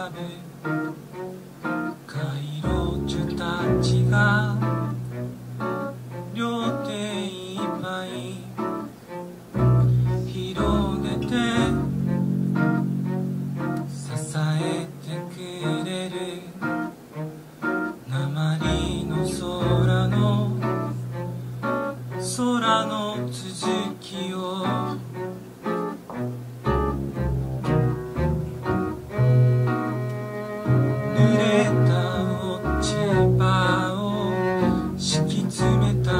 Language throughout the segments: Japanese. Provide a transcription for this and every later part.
ぶ街路樹たちが両手いっぱい広げて支えてくれる鉛の空の続きを濡れた落ち葉を敷き詰めた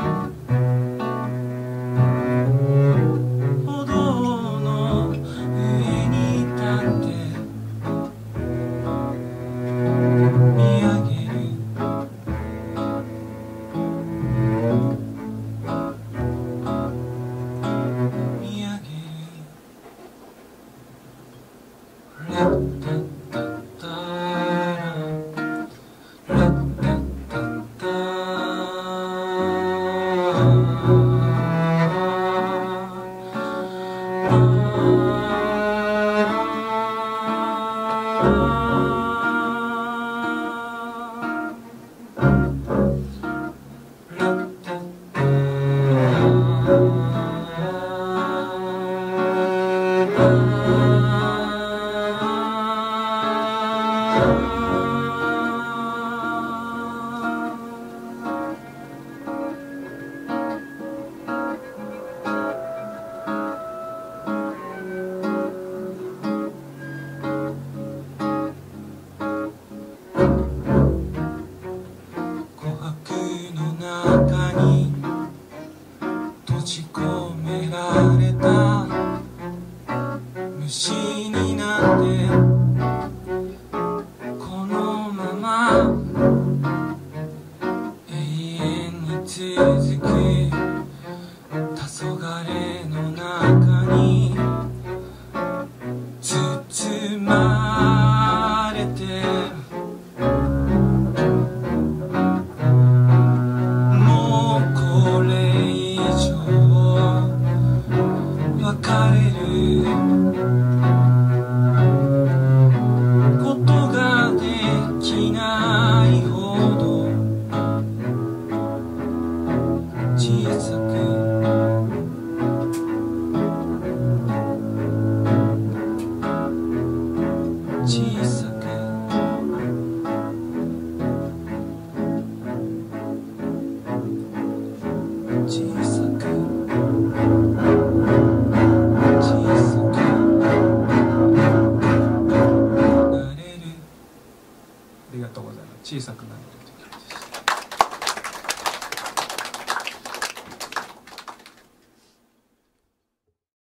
歩道の上に立って見上げる見上げるラッタッタッタラッタッタッタ閉じ込められた虫になってこのまま永遠に続く黄昏の中に包まれて別れることができないほど小さく小さく小さくありがとうございます。小さくなれる。